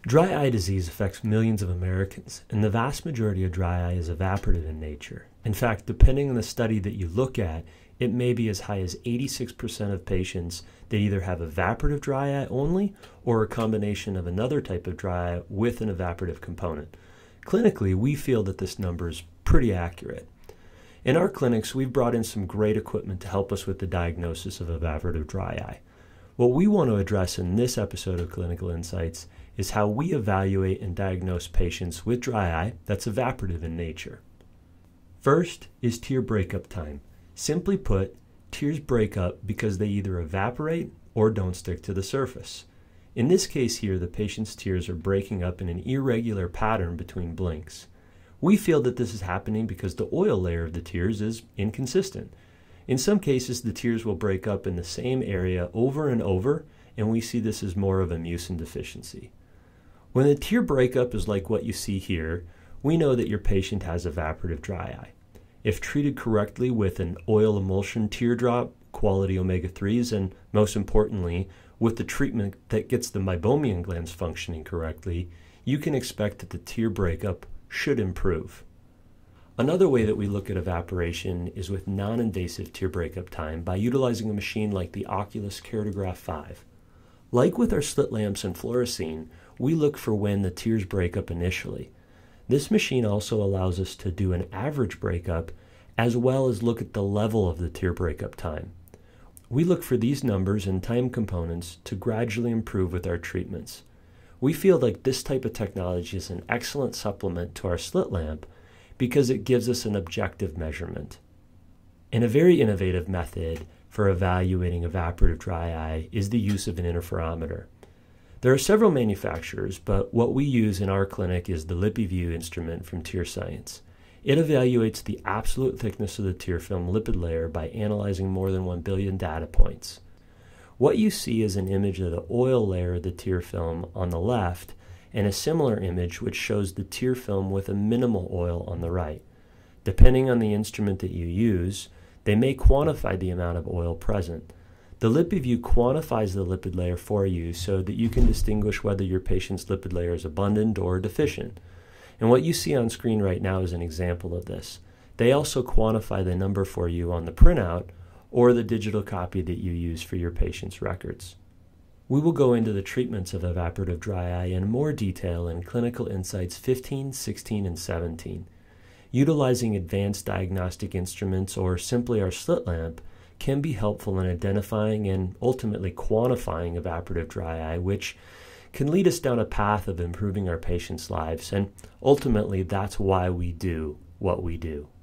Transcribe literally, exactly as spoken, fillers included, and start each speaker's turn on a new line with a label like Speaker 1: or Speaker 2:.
Speaker 1: Dry eye disease affects millions of Americans, and the vast majority of dry eye is evaporative in nature. In fact, depending on the study that you look at, it may be as high as eighty-six percent of patients that either have evaporative dry eye only or a combination of another type of dry eye with an evaporative component. Clinically, we feel that this number is pretty accurate. In our clinics, we've brought in some great equipment to help us with the diagnosis of evaporative dry eye. What we want to address in this episode of Clinical Insights is how we evaluate and diagnose patients with dry eye that's evaporative in nature. First is tear breakup time. Simply put, tears break up because they either evaporate or don't stick to the surface. In this case here, the patient's tears are breaking up in an irregular pattern between blinks. We feel that this is happening because the oil layer of the tears is inconsistent. In some cases, the tears will break up in the same area over and over, and we see this as more of a mucin deficiency. When the tear breakup is like what you see here, we know that your patient has evaporative dry eye. If treated correctly with an oil emulsion teardrop, quality omega threes, and most importantly, with the treatment that gets the meibomian glands functioning correctly, you can expect that the tear breakup should improve. Another way that we look at evaporation is with non-invasive tear breakup time by utilizing a machine like the Oculus Keratograph five. Like with our slit lamps and fluorescein, we look for when the tears break up initially. This machine also allows us to do an average breakup as well as look at the level of the tear breakup time. We look for these numbers and time components to gradually improve with our treatments. We feel like this type of technology is an excellent supplement to our slit lamp because it gives us an objective measurement. And a very innovative method for evaluating evaporative dry eye is the use of an interferometer. There are several manufacturers, but what we use in our clinic is the LipiView instrument from Tear Science. It evaluates the absolute thickness of the tear film lipid layer by analyzing more than one billion data points. What you see is an image of the oil layer of the tear film on the left and a similar image which shows the tear film with a minimal oil on the right. Depending on the instrument that you use, they may quantify the amount of oil present. The LipiView quantifies the lipid layer for you so that you can distinguish whether your patient's lipid layer is abundant or deficient. And what you see on screen right now is an example of this. They also quantify the number for you on the printout or the digital copy that you use for your patient's records. We will go into the treatments of evaporative dry eye in more detail in Clinical Insights fifteen, sixteen, and seventeen. Utilizing advanced diagnostic instruments or simply our slit lamp can be helpful in identifying and ultimately quantifying evaporative dry eye, which can lead us down a path of improving our patients' lives, and ultimately that's why we do what we do.